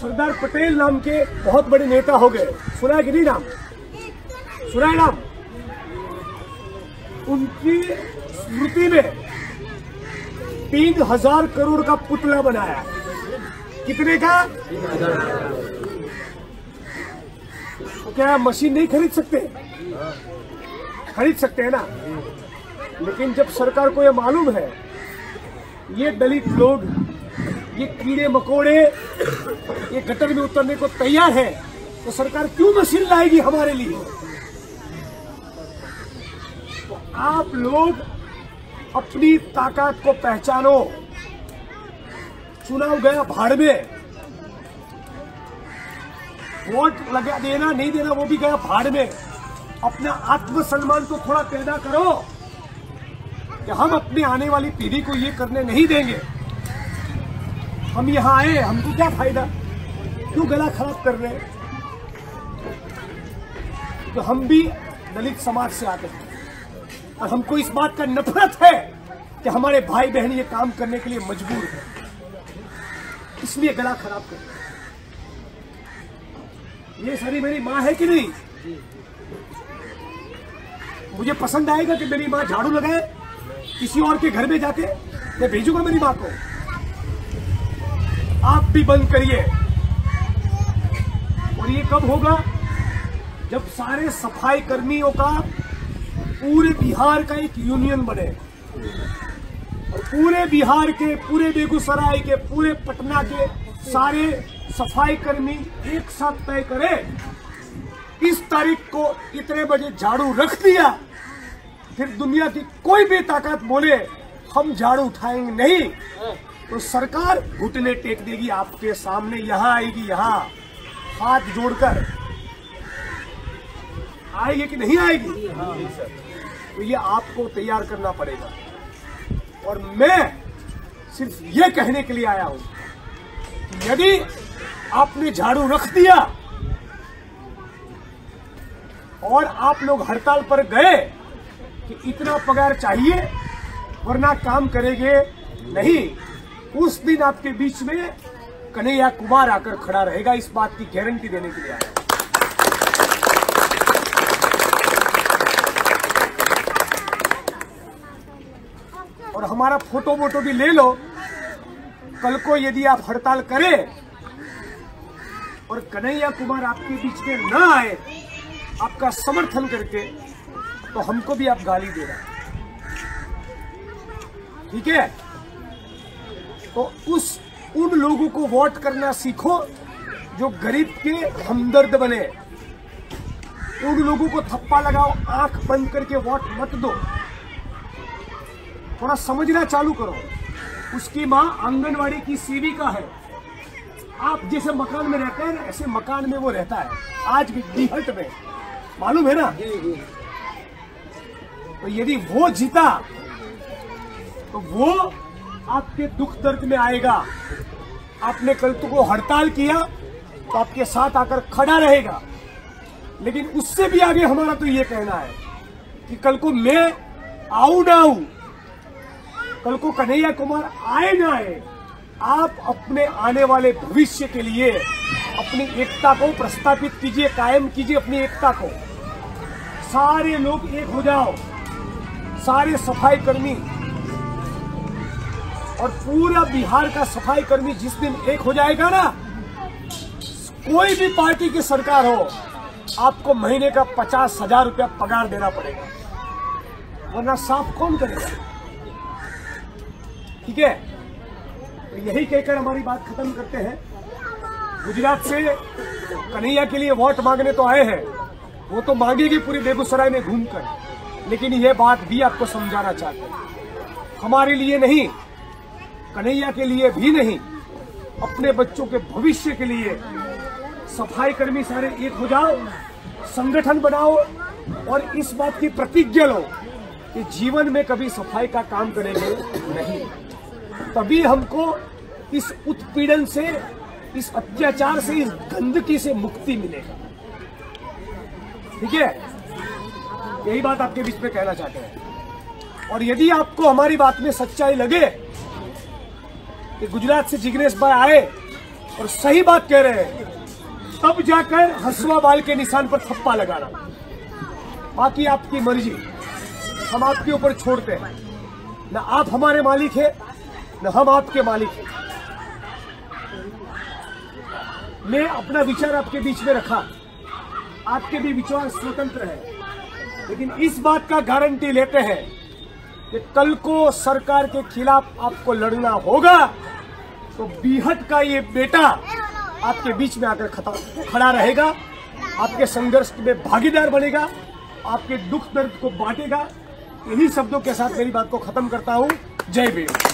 सरदार पटेल नाम के बहुत बड़े नेता हो गए, सुना है कि नहीं नाम? सुना है नाम? उनकी स्मृति में 3000 करोड़ का पुतला बनाया। कितने का? तो क्या मशीन नहीं खरीद सकते? खरीद सकते हैं ना। लेकिन जब सरकार को यह मालूम है ये दलित लोग, ये कीड़े मकोड़े, ये गटर में उतरने को तैयार है, तो सरकार क्यों मशीन लाएगी हमारे लिए? तो आप लोग अपनी ताकत को पहचानो। चुनाव गया भाड़ में, वोट लगा देना नहीं देना वो भी गया भाड़ में। अपना आत्मसम्मान तो थोड़ा पैदा करो कि हम अपनी आने वाली पीढ़ी को ये करने नहीं देंगे। हम यहाँ आए, हमको क्या फायदा? क्यों गला खराब कर रहे हैं? तो हम भी दलित समाज से आते हैं और हमको इस बात का नफरत है कि हमारे भाई बहन ये काम करने के लिए मजबूर है, इसलिए गला खराब कर रहे हैं। ये सारी मेरी माँ है कि नहीं? मुझे पसंद आएगा कि मेरी माँ झाड़ू लगाए किसी और के घर में जाके? मैं भेजूंगा मेरी माँ को? आप भी बंद करिए। और ये कब होगा? जब सारे सफाई कर्मियों का पूरे बिहार का एक यूनियन बने और पूरे बिहार के, पूरे बेगूसराय के, पूरे पटना के सारे सफाई कर्मी एक साथ तय करें इस तारीख को इतने बजे झाड़ू रख दिया, फिर दुनिया की कोई भी ताकत बोले हम झाड़ू उठाएंगे नहीं, तो सरकार घुटने टेक देगी आपके सामने, यहां आएगी, यहां हाथ जोड़कर आएगी कि नहीं आएगी? तो ये आपको तैयार करना पड़ेगा। और मैं सिर्फ ये कहने के लिए आया हूं कि यदि आपने झाड़ू रख दिया और आप लोग हड़ताल पर गए कि इतना पगार चाहिए वरना काम करेंगे नहीं, उस दिन आपके बीच में कन्हैया कुमार आकर खड़ा रहेगा। इस बात की गारंटी देने के लिए आया। और हमारा फोटो वोटो भी ले लो। कल को यदि आप हड़ताल करें और कन्हैया कुमार आपके बीच में न आए आपका समर्थन करके, तो हमको भी आप गाली दे रहे हैं, ठीक है? तो उन लोगों को वोट करना सीखो जो गरीब के हमदर्द बने। उन लोगों को थप्पा लगाओ, आंख बंद करके वोट मत दो। थोड़ा समझना चालू करो। उसकी मां आंगनवाड़ी की सेविका है। आप जैसे मकान में रहते हैं ऐसे मकान में वो रहता है, आज भी डीहट में, मालूम है ना? तो यदि वो जीता तो वो आपके दुख दर्द में आएगा। आपने कल को हड़ताल किया तो आपके साथ आकर खड़ा रहेगा। लेकिन उससे भी आगे हमारा तो ये कहना है कि कल को मैं आऊं ना आऊं, कल को कन्हैया कुमार आए ना आए, आप अपने आने वाले भविष्य के लिए अपनी एकता को प्रस्थापित कीजिए, कायम कीजिए अपनी एकता को। सारे लोग एक हो जाओ, सारे सफाई कर्मी और पूरा बिहार का सफाई कर्मी जिस दिन एक हो जाएगा ना, कोई भी पार्टी की सरकार हो, आपको महीने का 50,000 रुपया पगार देना पड़ेगा, वरना साफ कौन करेगा? ठीक है? तो यही कहकर हमारी बात खत्म करते हैं। गुजरात से कन्हैया के लिए वोट मांगने तो आए हैं, वो तो मांगेगी पूरी बेगूसराय में घूमकर, लेकिन ये बात भी आपको समझाना चाहते हैं, हमारे लिए नहीं, कन्हैया के लिए भी नहीं, अपने बच्चों के भविष्य के लिए सफाई कर्मी सारे एक हो जाओ, संगठन बनाओ और इस बात की प्रतिज्ञा लो कि जीवन में कभी सफाई का काम करेंगे नहीं। तभी हमको इस उत्पीड़न से, इस अत्याचार से, इस गंदगी से मुक्ति मिलेगा। ठीक है? यही बात आपके बीच में कहना चाहते हैं। और यदि आपको हमारी बात में सच्चाई लगे कि गुजरात से जिग्नेश भाई आए, और सही बात कह रहे हैं, तब जाकर हसुआ बाल के निशान पर थप्पा लगाना। बाकी आपकी मर्जी, हम आपके ऊपर छोड़ते हैं। न आप हमारे मालिक है, न हम आपके मालिक हैं। मैं अपना विचार आपके बीच में रखा, आपके भी विचार स्वतंत्र है, लेकिन इस बात का गारंटी लेते हैं कि कल को सरकार के खिलाफ आपको लड़ना होगा तो बीहट का ये बेटा आपके बीच में आकर खड़ा रहेगा, आपके संघर्ष में भागीदार बनेगा, आपके दुख दर्द को बांटेगा। इन्हीं शब्दों के साथ मेरी बात को खत्म करता हूं। जय भीम।